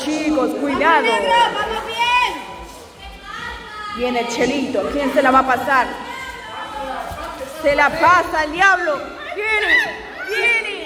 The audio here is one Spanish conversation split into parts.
chicos, cuidado. ¡Vamos bien! Viene el Chelito. ¿Quién se la va a pasar? Se la pasa el diablo. Viene.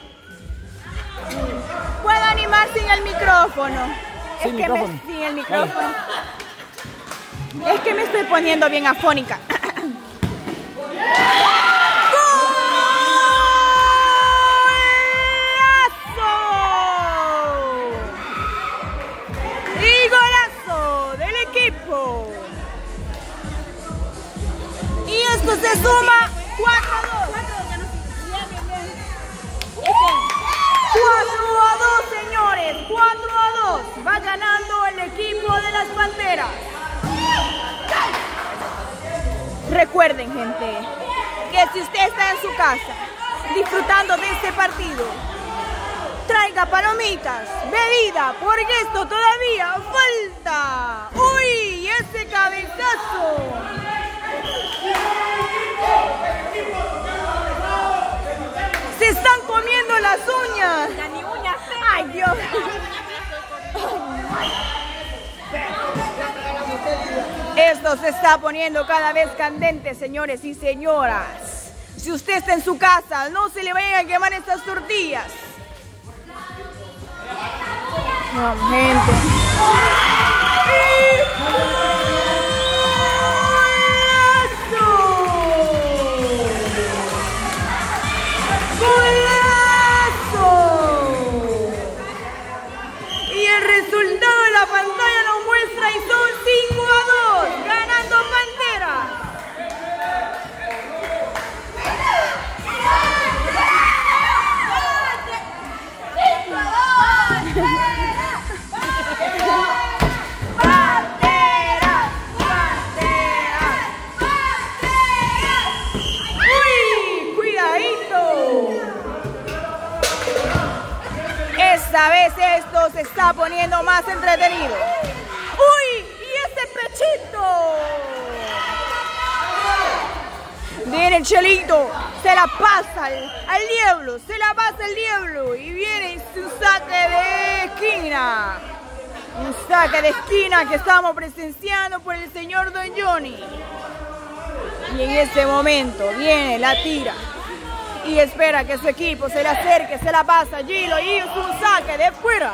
¿Puedo animar sin el micrófono? Sin el micrófono. Es que me estoy poniendo bien afónica. Y esto se suma 4-2. 4-2, señores. 4-2. Va ganando el equipo de las Panteras. Recuerden, gente, que si usted está en su casa disfrutando de este partido, traiga palomitas, bebida, porque esto todavía falta. ¡Uy! ¡Ese cabezazo! Se están comiendo las uñas. Ni uñas. ¡Ay, Dios! Esto se está poniendo cada vez candente, señores y señoras. Si usted está en su casa, no se le vayan a quemar estas tortillas. No, gente. Y el resultado de la pantalla nos muestra y son 5-2, ganando Pantera. Esta vez esto se está poniendo más entretenido. ¡Uy! ¡Y ese pechito! Viene el Chelito, se la pasa al diablo, se la pasa al diablo y viene su saque de esquina. Un saque de esquina que estamos presenciando por el señor Don Johnny. Y en este momento viene la tira. Y espera que su equipo se le acerque, se la pasa Gilo y es un saque de fuera.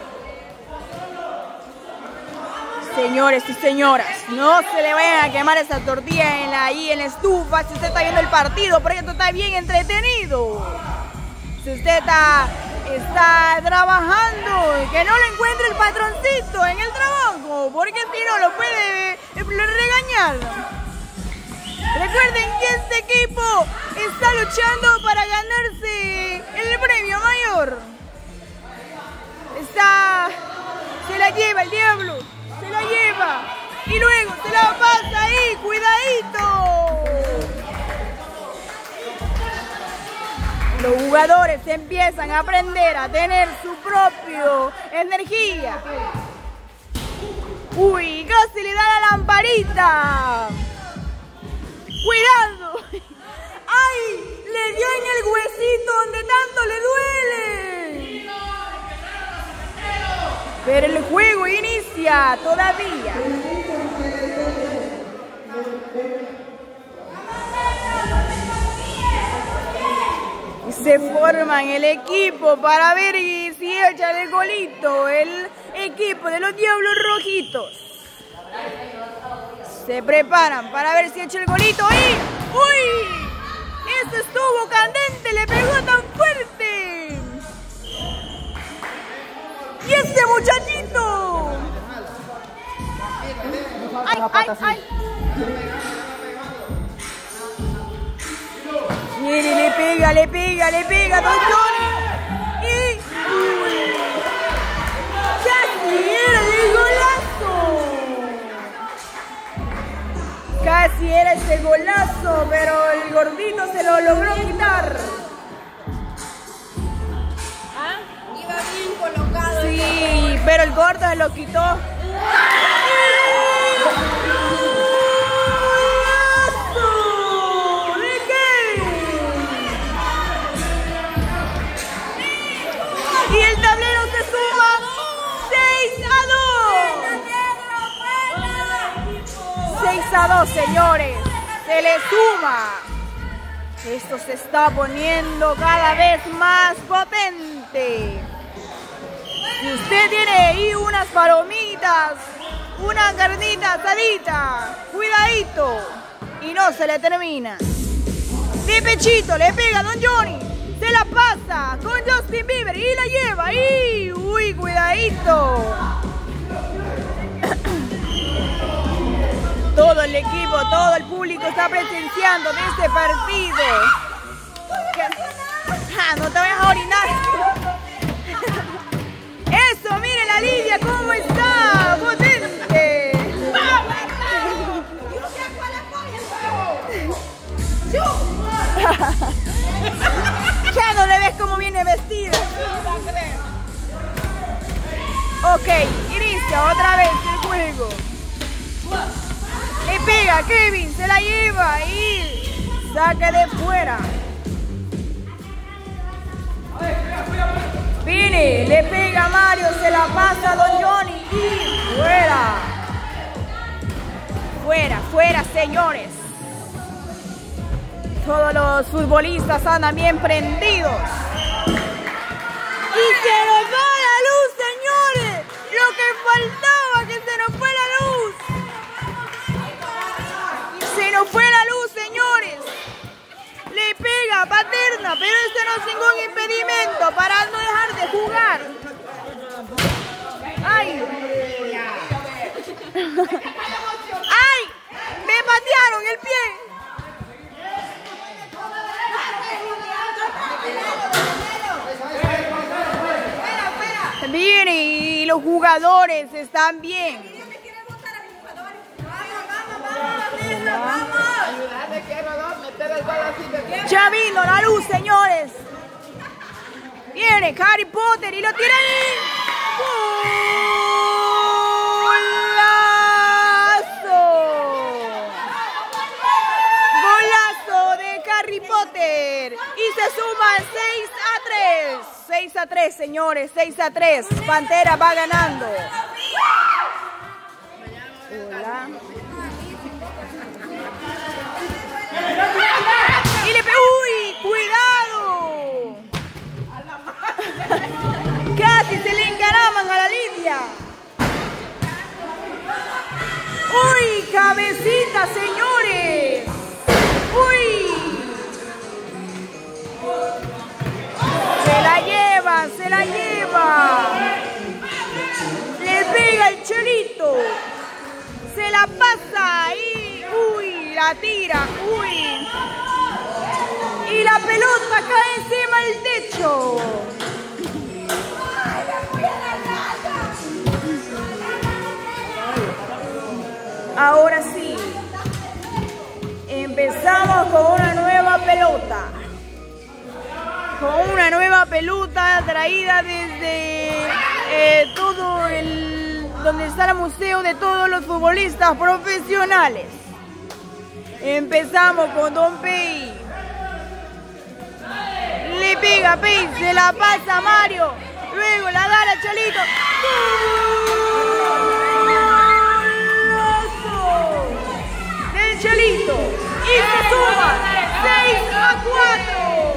Señores y señoras, no se le vayan a quemar esa tortilla ahí en la estufa si usted está viendo el partido, porque esto está bien entretenido. Si usted está trabajando y que no le encuentre el patroncito en el trabajo, porque si no lo puede regañar. Recuerden que este equipo está luchando para ganarse el premio mayor. Se la lleva el diablo, se la lleva y luego se la pasa ahí, cuidadito. Los jugadores empiezan a aprender a tener su propia energía. Uy, casi le da la lamparita. ¡Cuidado! ¡Ay! Le dio en el huesito donde tanto le duele. Pero el juego inicia todavía. Y se forman el equipo para ver si echan el golito. El equipo de los Diablos Rojitos. Se preparan para ver si echa el golito y... ¡Uy! ¡Ese estuvo candente! ¡Le pegó tan fuerte! ¡Y ese muchachito! ¡Ay, ay, ay! Mire, le pega, Don Johnny. Y... ¡casi era el golazo! Casi era ese golazo, pero el gordito se lo logró quitar. ¿Ah? Iba bien colocado. Sí, pero el gordo se lo quitó. ¿De qué? Y el tablero se suma se le suma. Esto se está poniendo cada vez más potente. Si usted tiene ahí unas palomitas, una carnita asadita, cuidadito, y no se le termina. De pechito le pega a Don Johnny, se la pasa con Justin Bieber y la lleva. Y uy, cuidadito. Todo el equipo, todo el público está presenciando de este partido. No te vayas a orinar. Eso, mire la Lidia cómo está, potente. Ya no le ves cómo viene vestida. Ok, inicia otra vez el juego. Le pega Kevin, se la lleva y saca de fuera. Vini, le pega a Mario, se la pasa a Don Johnny y fuera. Fuera, fuera, señores. Todos los futbolistas andan bien prendidos. Y se nos va la luz, señores. Lo que faltaba, que se nos fue la luz. Se nos fue la luz, señores. Le pega Paterna, pero este no es ningún impedimento para no dejar de jugar. ¡Ay! ¡Ay! ¡Me patearon el pie! Bien, y los jugadores están bien. Ya vino la luz, señores. Viene Harry Potter y lo tira ahí. ¡Golazo! Golazo de Harry Potter. Y se suma 6-3. 6-3, señores. 6-3. Pantera va ganando. Hola. Y le pegó. ¡Uy! ¡Cuidado! Casi se le encaraman a la Lidia. ¡Uy! ¡Cabecita, señores! ¡Uy! Se la lleva, se la lleva. Le pega el Chelito. Se la pasa y uy, la tira, uy. Y la pelota cae encima del techo. Ahora sí. Empezamos con una nueva pelota. Con una nueva pelota traída desde todo donde está el museo de todos los futbolistas profesionales. Empezamos con Don Pei. Le pega Pei, se la pasa a Mario. Luego la da a Chelito. ¡Golazo! Del Chelito. Y se suma 6-4.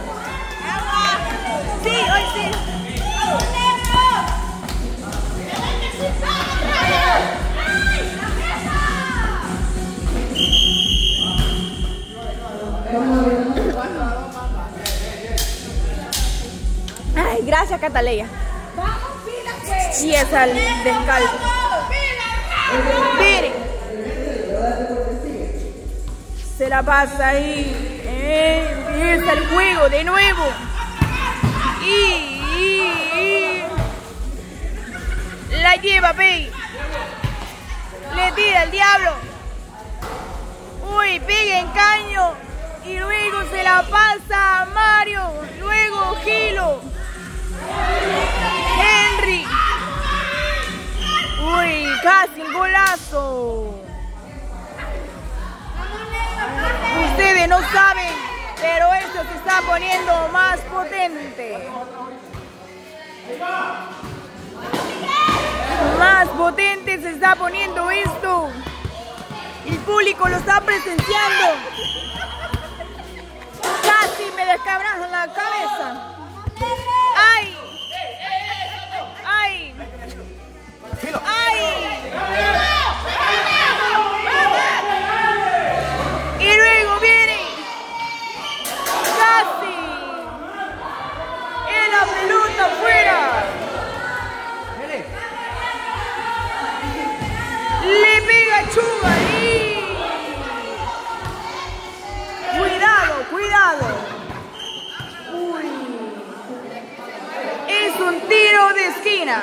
Sí, hoy sí. Ay, gracias, Cataleya. Y es al descalzo. Miren. Se la pasa ahí. Empieza el juego de nuevo. Y la lleva Pei. Le tira el diablo. Uy, pega en caño. Y luego se la pasa a Mario. Luego Gilo. Henry. Uy, casi un golazo. Ustedes no saben, pero esto se está poniendo más potente. Más potente se está poniendo esto. El público lo está presenciando. Casi me descabrazan la cabeza. ¡Ay! ¡Ay! ¡Ay! Y luego viene casi en la pelota afuera. Le pega Chuga y cuidado, cuidado. Uy. Es un tiro de esquina.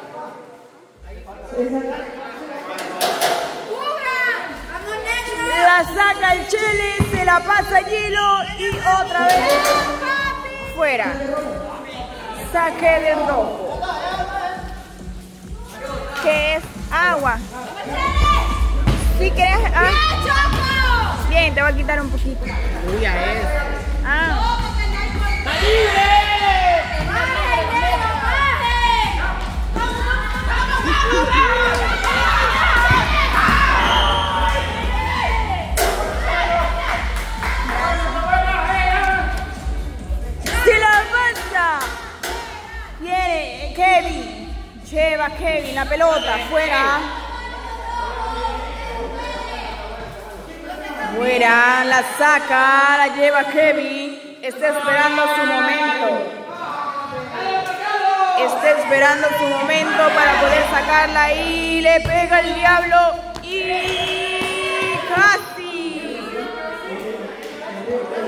La saca el Chele, se la pasa Hielo y otra vez fuera. Saque de rojo. ¿Qué es? Agua. Si querés. Bien, te voy a quitar un poquito. Ya es. Se la avanza. Viene Kevin. Lleva Kevin la pelota fuera. Fuera, la saca, la lleva Kevin. Está esperando su momento. Está esperando su momento para poder sacarla y le pega el diablo y casi.